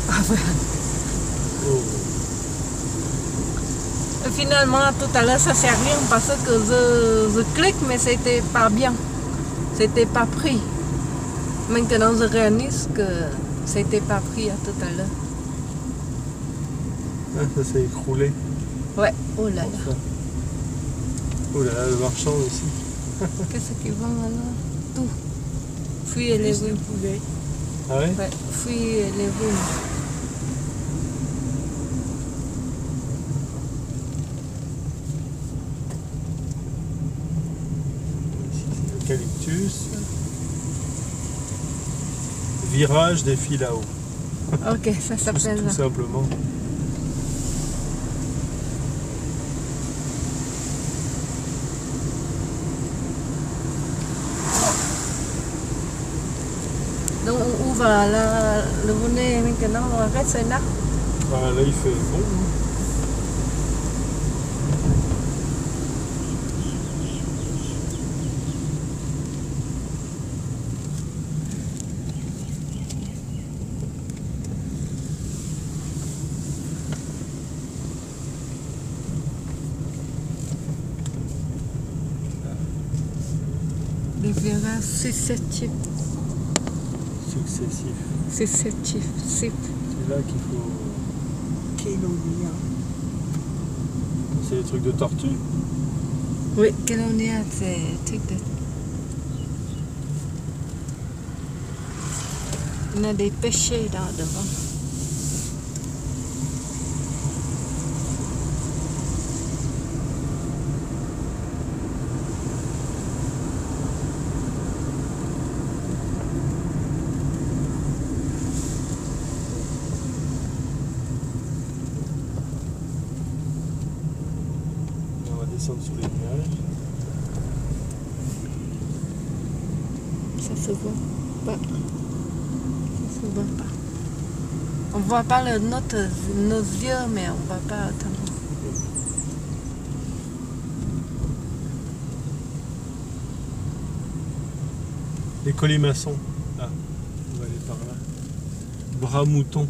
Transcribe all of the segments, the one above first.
Ah ouais. Oh. Finalement, tout à l'heure, ça sert à rien parce que je clique, mais c'était pas bien. C'était pas pris. Maintenant, je réalise que c'était pas pris à tout à l'heure. Ah, ça s'est écroulé. Ouais, oh là là. Enfin. Oh là là, le marchand aussi. Qu'est-ce qu'ils vendent alors? Tout. Fruits et légumes. poulet. Ah ouais? Ouais, fruits et légumes. Ici, c'est l'eucalyptus. Virage des Filao. Ok, ça s'appelle Tout ça. simplement. Donc, où va le bonnet maintenant? On arrête, c'est là. Ah, là, il fait bon. Hein. Les virages successifs. Successif. Successifs. C'est là qu'il faut... Kélonia. C'est des trucs de tortue. Oui, Kélonia, c'est truc de... Il y a des pêchers là devant. On va descendre sous les nuages. Ça se voit pas. Ça se voit pas. On voit pas nos yeux, mais on voit pas autrement. Les colimaçons. Ah, on va aller par là. Bras mouton.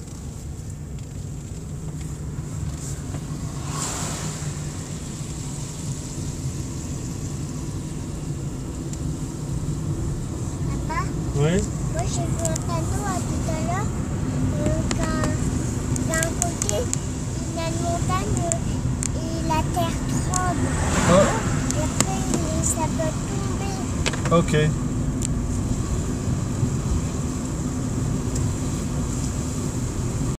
Papa, Ouais. moi j'ai vu un panneau tout à l'heure. D'un côté, il y a une montagne et la terre tremble. Oh, Et après, ça peut tomber. ok.